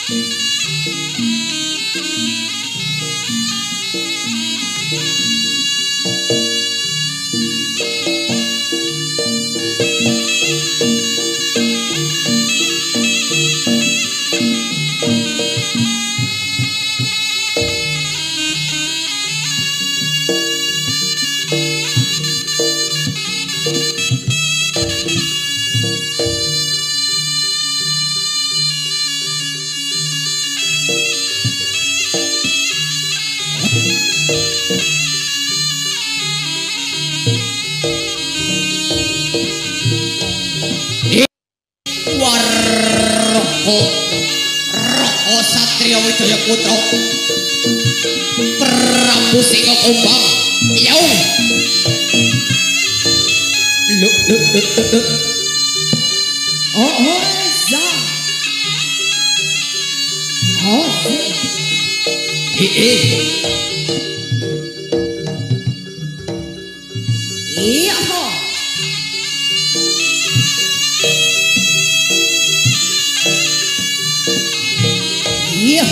Raka Satria Widaya Putra Prabu Singa Kumbang Yaum Luk Oh za Oh Iya Iya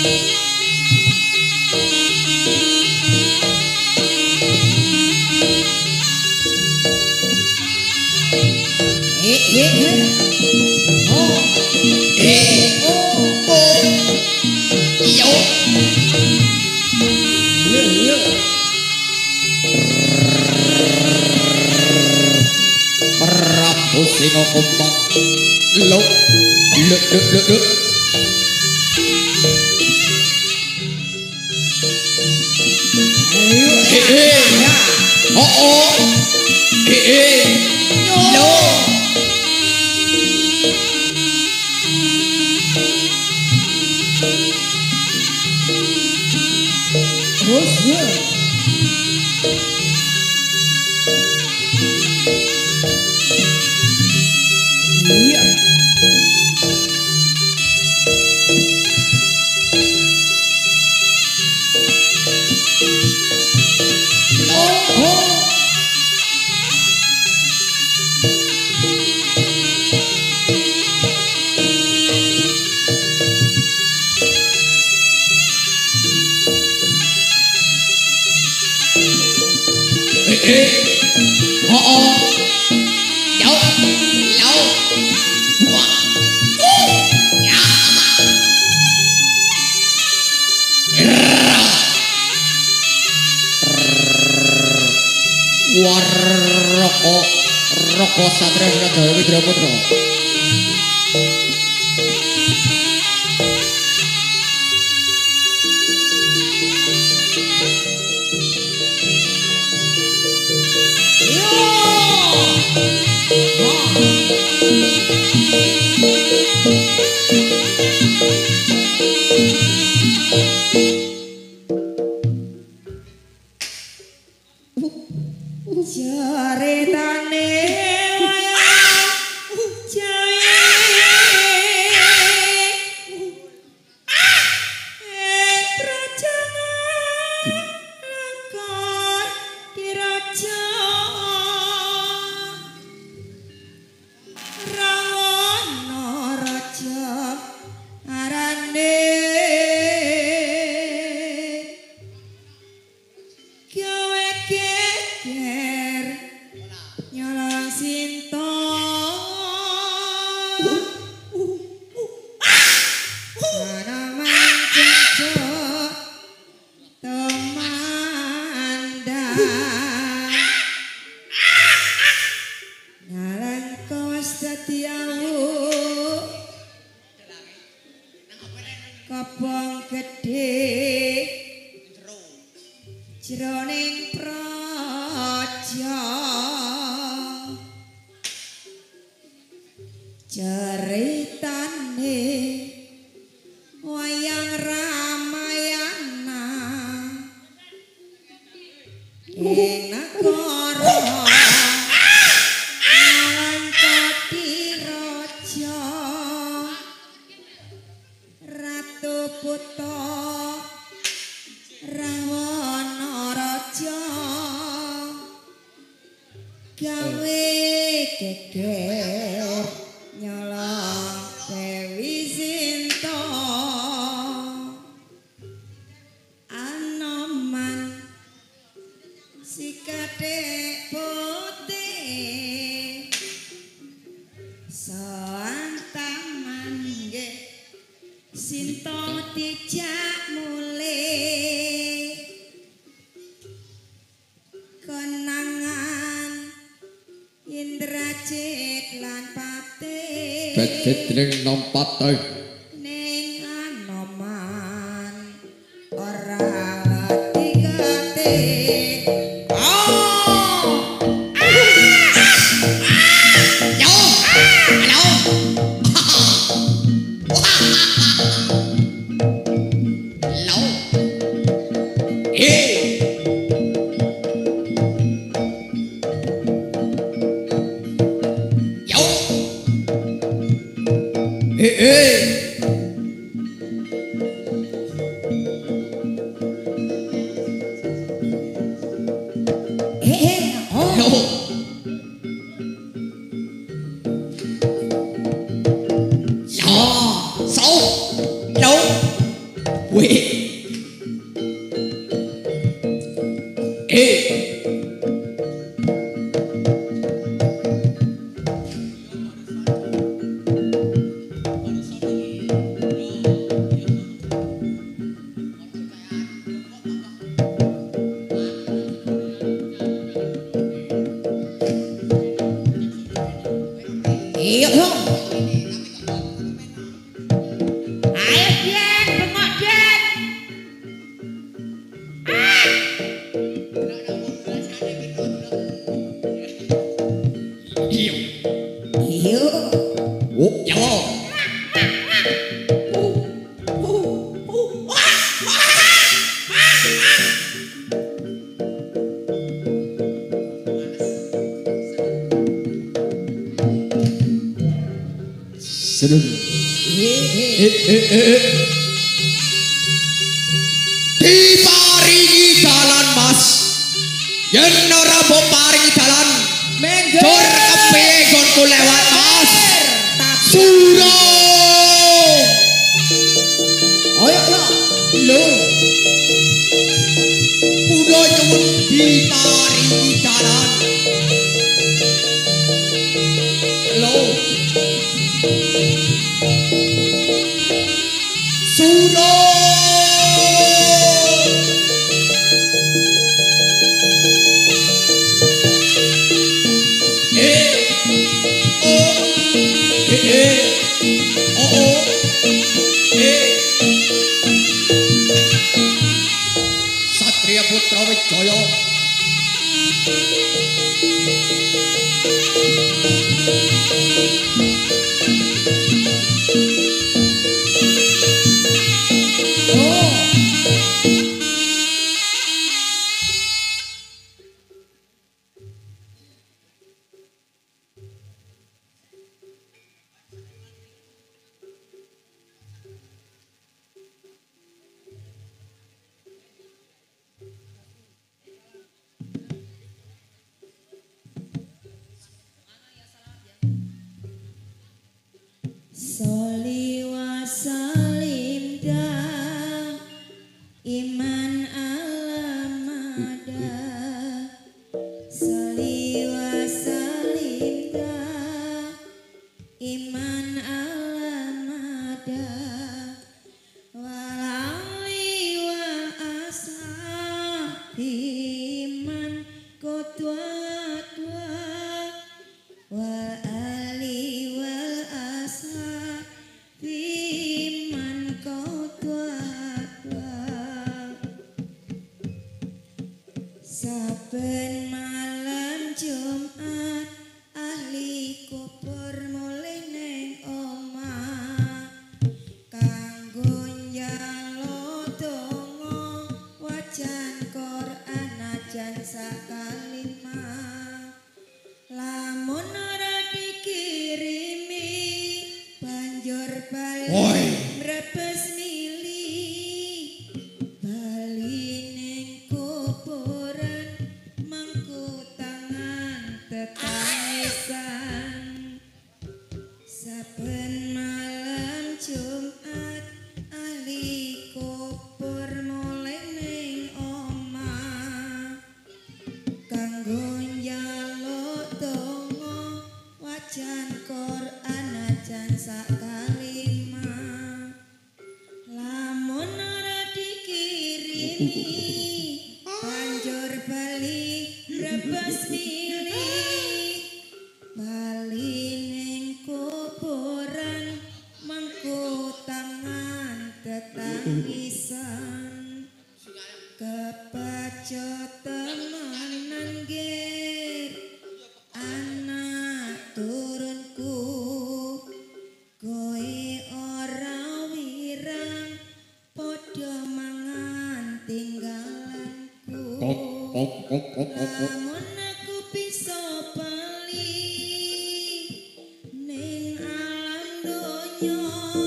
Prabu Singa Kumbang Luk Raka Satria Widaya Putra Jaretane Kobong gedhe jroning praja ceritane wayang Ramayana ing negara Nalantadiraja Ratu Buta Rawana Raja gawe geger nyolong Dewi Sinta Sinto dijak mulih kenangan Indrajit lan Patih Bedetring nompate ning Anoman ora digate diparingi dalan Mas yen ora mbok paringi dalan tur kepiye gonku lewat Mas Suro ayo lho kula nyuwun diparingi dalan lho Suro Satria Putra Wijaya Soliwa salimda iman alamada Soliwa salimda iman alamada walali wal ashabi iman kotwa wal ali wal ashabi man kotwa saben malam Jumat ahli kubur mulih ning omah kanggo njaluk donga wajan Quran ajan sakalimah lamun ora dikirimi banjur bali mrebes mili bali ning kuburan mengku tangan tetangisan saben malam Jumat ahli kubur mulih ning omah kanggo njaluk donga wajan Quran ajan sakalimah banjur bali rebes milih bali ning kuburan mengku tangan tetangisan kebaca temenan nggih anak turunku kowe ora wirang padha mangan tinggalanku lamun aku bisa bali ning alam donya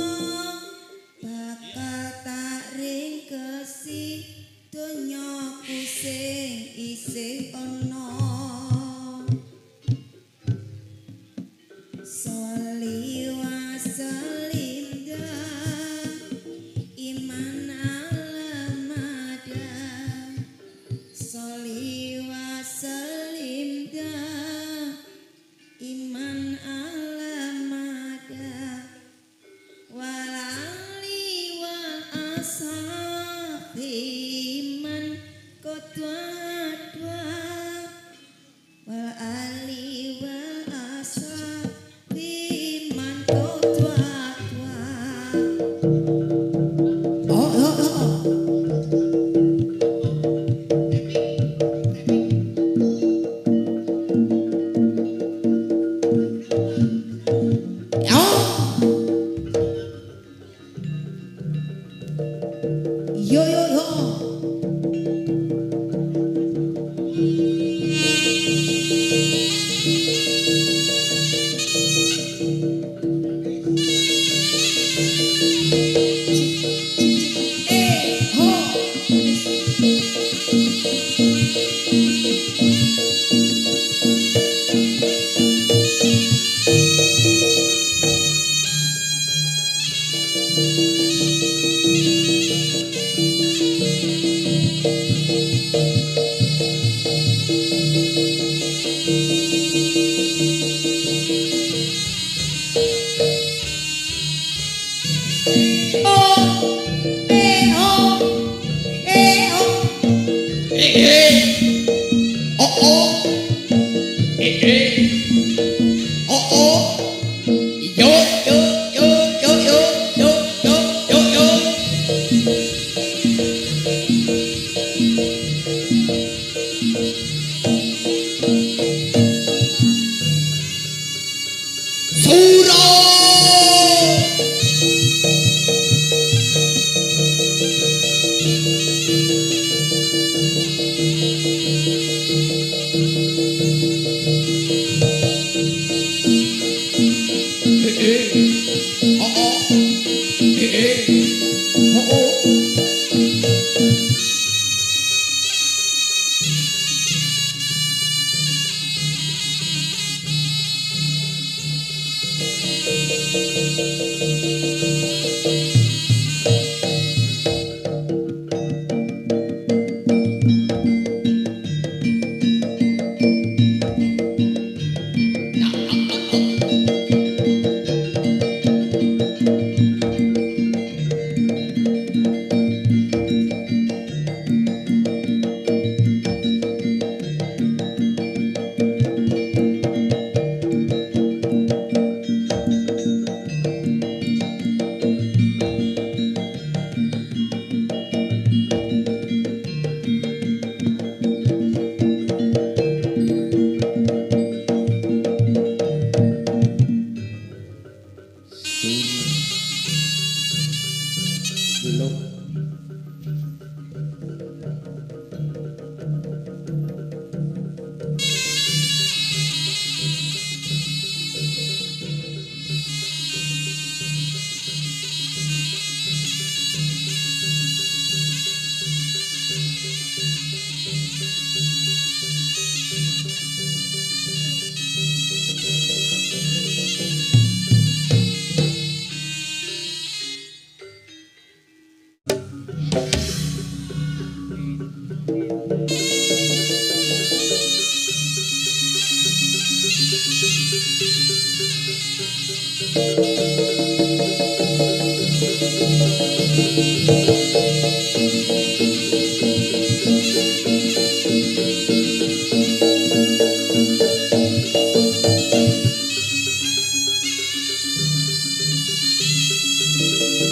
bakal tak ringkesi donyaku sing isih ana Soliwa selinda iman alamada Soliwa selinda iman alamada walali wal asabi iman kotwa wal ali wal asabi iman kotwa yo yo yo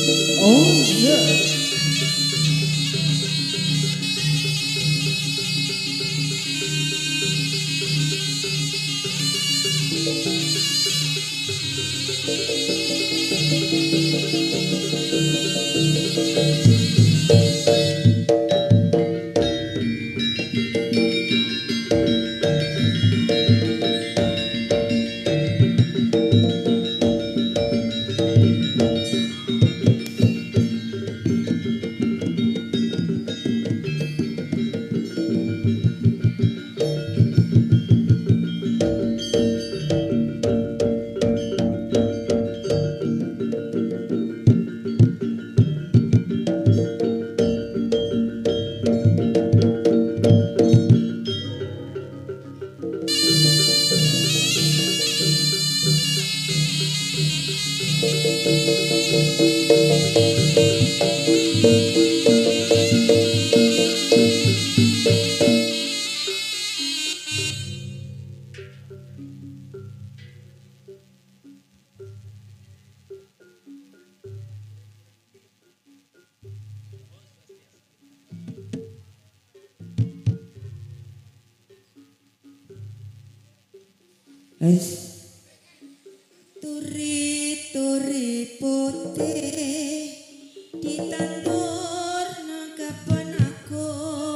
Oh iya. Turi-turi putih ditandur nang kapan aku.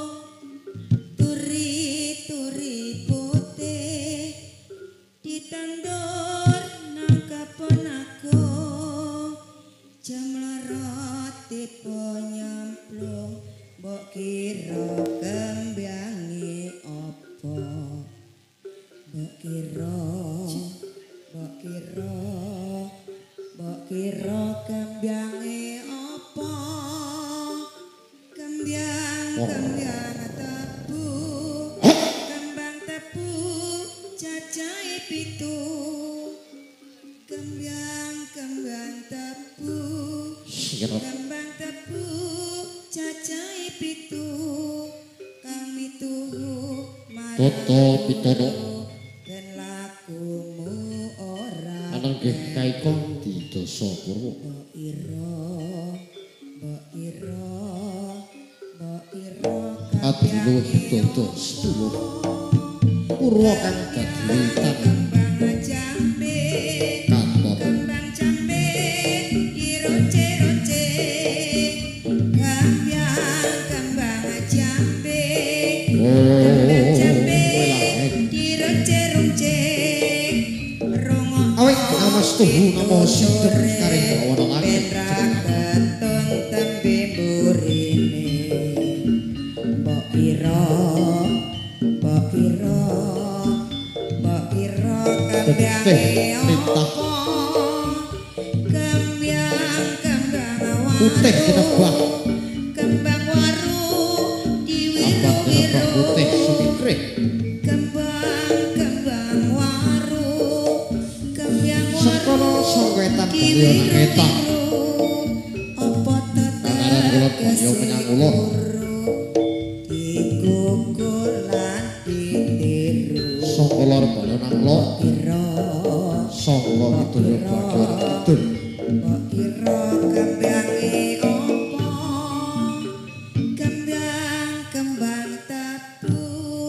Turi-turi putih ditandur nang kapan aku. Jam larut tipe nyamplung mbok kira kembyangi apa. Mbok kira kembyange apa? Kembang tebu, kembang tebu cacahe pitu. Kembang tebu, kembang tebu cacahe pitu. Kami tuhu Toto pitono dan lakumu ora anang nggih kaiko didasa purwa. Adilo dodo sedulur purwa kang dadi witan kembang jambe kantor kembang jambe dironce-ronce kembang jambe kembang jambe dironce-ronce awet amas tuhu namo sinten karing bawana langit keton tembe burine mbok kira kembyange apa kembang putih kenebak kembang waru abang kenebak putih diwiru-wiru sumikre kembang waru sekono songwetan kaya ngetan apa kanaran kula kaya menyang kula dikukulan ditiru saka lor bala nang lor kira saka kidul bagian kidul mbok kira kembyange apa kembang tebu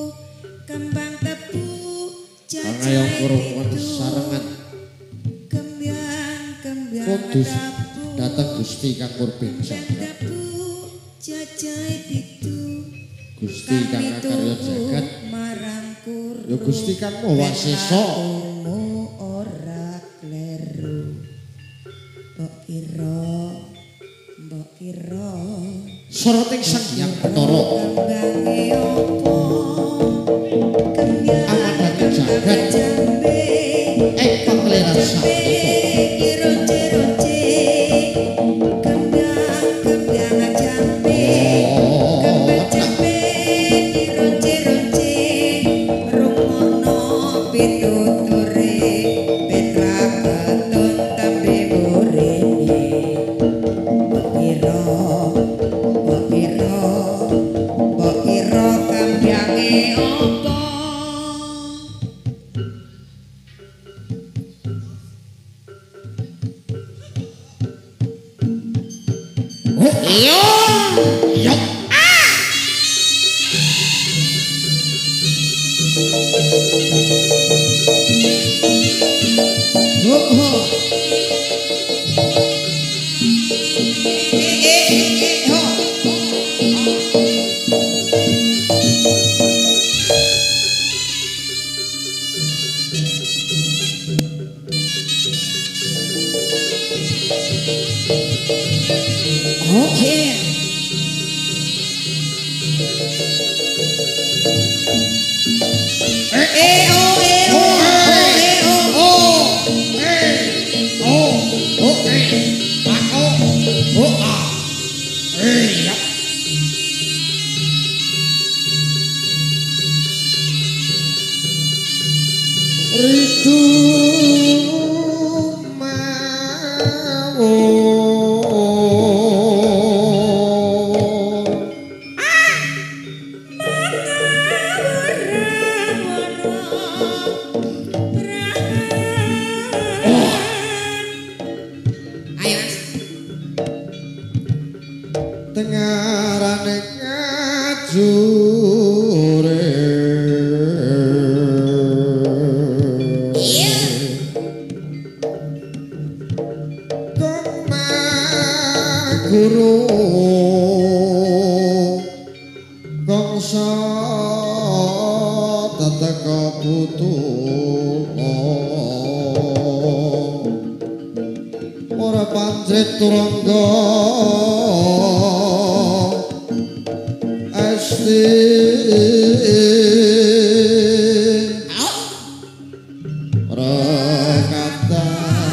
angayong kurungan sarengan kembang kudus tebu dateng Gusti kang kurben jagat tebu cacahe pitu Gusti kang karya jagat marangku ya Gusti kang maha sesa ora kleru mbok kira soroting sang hyang Bathara kembangé apa amanane jagat jambe ingkang kleran saputra dironce-ronce kembang jambe kembang jambe dironce-ronce rungokno pituture petra keton tembe burine mbok kira kembyange Iya. Yok. Tengarane ngajure koma guru kongso tataka putu ora pancet turangga Rakata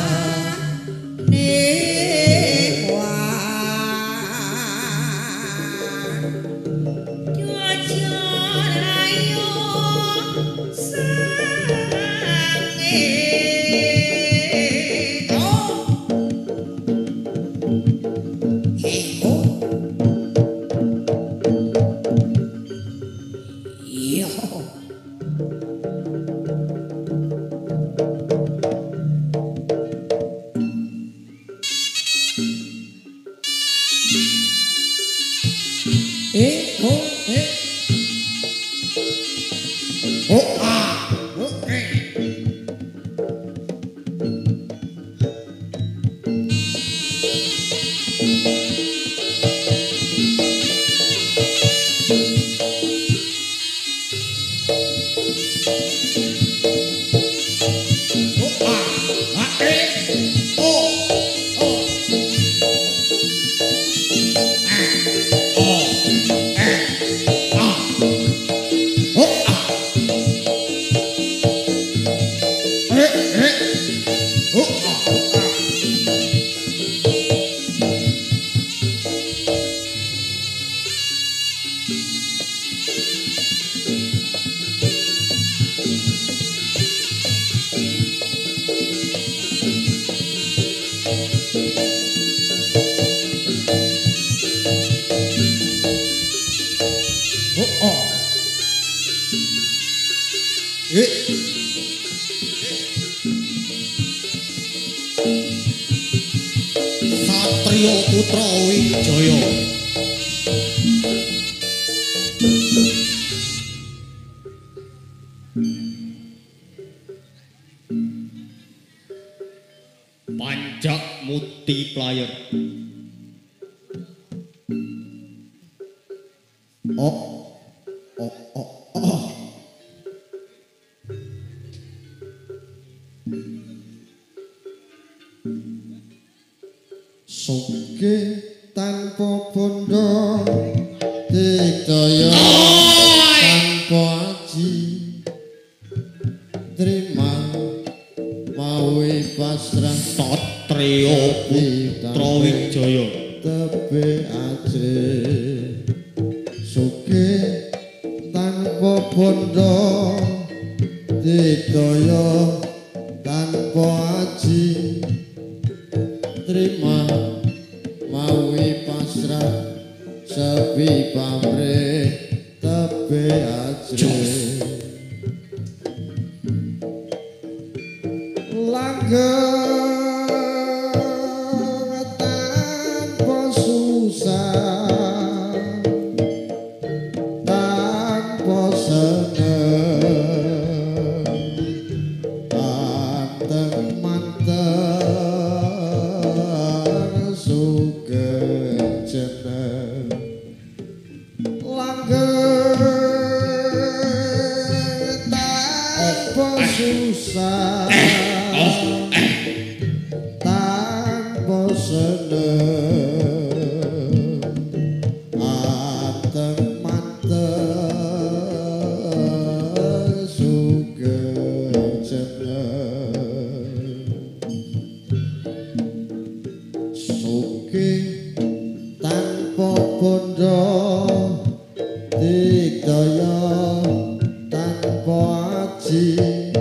Satrio Putra Wijaya Panjak multiplier Soge tanpa bondo dikdaya tanpa aji terima mawi pasrah Satrio Putra Wijaya tebe aje Soge tanpa bondo dikdaya tanpa aji terima mawi pasrah sepi pamrih tebe ajre langgeng tanpa susah susah tanpa seneng anteng-manteng sugeng jeneng langgeng tanpa susah tanpa seneng anteng-manteng sugeng jeneng sugih tanpa bondo dikdaya tanpa aji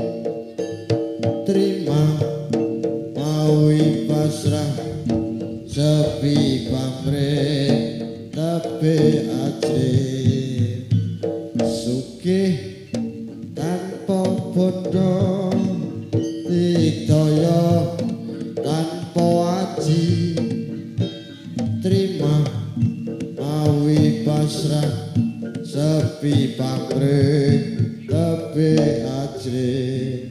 terima mawi pasrah sepi pamrih tapi ajri sugih tanpa bondo dikdaya tanpa aji terima mawi pasrah sepi pamrih tapi ajri